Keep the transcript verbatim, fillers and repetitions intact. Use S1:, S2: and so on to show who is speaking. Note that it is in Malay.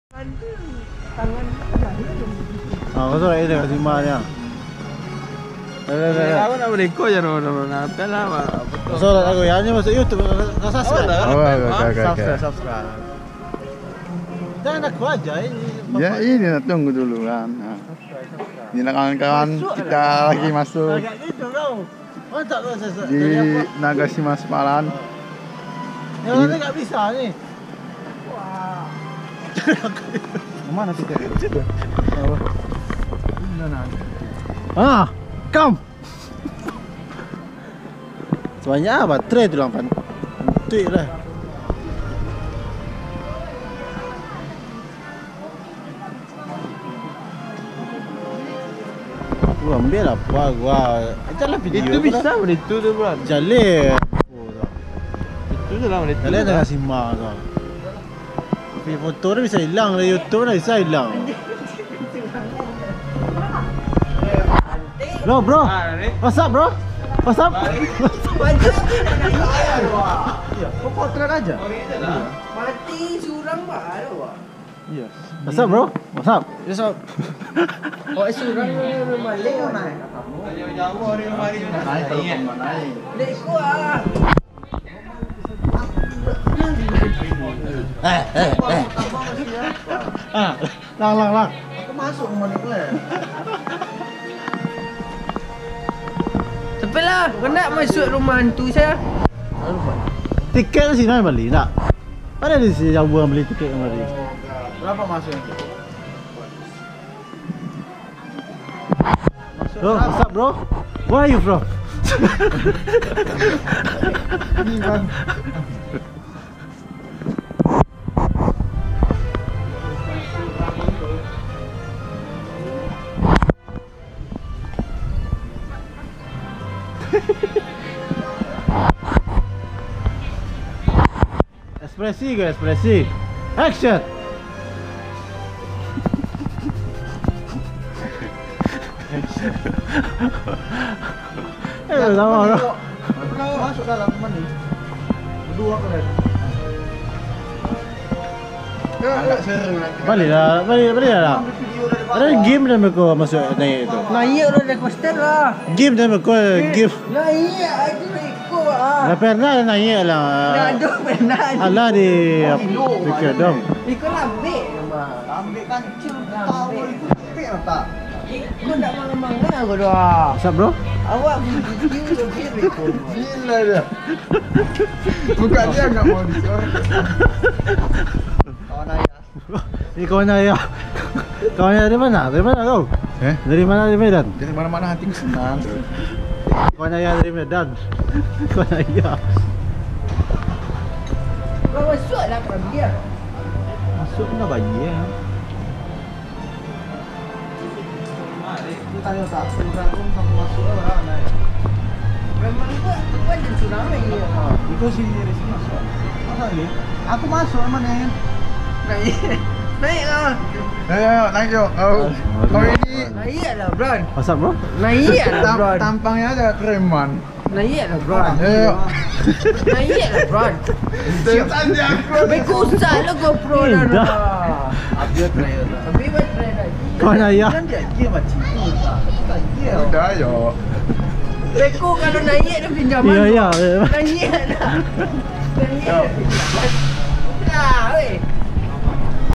S1: Tangan
S2: Ah, kau suruh dia kat Simanya. Dah dah dah.
S3: Aku nak bereko je no no nampak lah.
S2: Kau suruh aku yang ni masuk YouTube kau subscribe.
S4: Oh, okey okey
S2: Subscribe
S4: okey.
S2: subscribe. Jangan aku aja ini.
S4: Ya ini nak tunggu dulu kan. Ha. Ini nak kawan-kawan kita lagi masuk
S2: Agak gitu kau. Oh tak kau sesuatu.
S4: di Nagashima Semarang.
S2: Yang mana tak bisa ni. Wah.
S4: Mana tiket?
S2: Ah, come. Sebanyak apa? Tray tu lah pan. Tweet lah. Gua ambil apa gua. Jalan video.
S3: Itu bisa itu tu bro.
S2: Jalan.
S3: Itu je lah itu.
S2: Jalan dengan Sima tu. Tapi foto dia bisa hilang dari YouTube dah bisa hilang. Bro, bro. What's up, bro? What's up? Kau potret aja.
S1: mati surang baru.
S2: Yes. What's up, bro? What's up?
S3: Yes up.
S1: Oh, surang balik naik.
S3: Jauh hari hari.
S4: Naik kalau kau naik.
S1: Leko ah.
S2: Eh, eh, eh. Ah, lang, lang, lang.
S4: Aku masuk rumah ni pula.
S1: Tapi lah, kau nak masuk rumah hantu saya.
S2: Tiket di sini beli tak? Mana di sini yang buang beli tiket yang beli?
S4: Berapa masuk itu?
S2: Bro, what's up, bro? Where are you from?
S4: Ini kan.
S2: Ekspresi ke ekspresi? Action! Eh, sama bro.
S4: Masuk dalam mana? Berdua kalian. Agak seru nanti.
S2: Balik lah, balik, balik lah. Ada game dah mereka masuk naik itu.
S1: Naik roller coaster lah.
S2: Game dah mereka game.
S1: Naik aja leko ah.
S2: Dah pernah naik lah.
S1: Dah dong pernah.
S2: Alah di Pikir dom.
S1: Ikut lambe nama.
S4: Ambil kan tahu itu pek tak?
S1: Kau nak mangan-mangan aku doa.
S2: What's up, bro?
S1: Awak video lebih rekod.
S4: Gila dia. Bukan dia enggak mau disuruh. Kawan ayah.
S2: Ini kawan ayah. Kawan ayah dari mana? Dari mana kau?
S4: Eh?
S2: Dari mana dari Medan?
S4: Dari mana-mana hati senang.
S2: Kawan ayah dari Medan. Kawan ayah.
S1: Kau masuk lah kau dia.
S2: Masuk pun dah bayi ya.
S4: Tanya tak, sudah pun sama masuk lah naik.
S1: Memang kau kau ada surang lagi.
S4: Itu sini dari sini masuk. Masa ni? Aku masuk mana ni?
S1: Naik. Naik lah.
S4: Ayo, naik jom. Oh, kau ini
S1: Naik lah, Bron.
S2: What's up, bro?
S1: Naik lah,
S4: tam
S1: Bron.
S4: tampangnya ada kereman.
S1: Naik lah, Bron.
S4: Ayo.
S1: Naik lah, Bron.
S4: Tanya aku.
S1: Baik usah lah GoPro
S2: Eh,
S1: dah.
S2: dah.
S4: Update player dah.
S1: Tapi buat try lagi.
S2: Kawan ayah.
S4: Kan dia dia macam tu tak. Tak dia. Udah yo.
S1: Beko kalau naik dia pinjaman.
S2: Ya, ya.
S1: Naik lah. Naik. Dah, weh.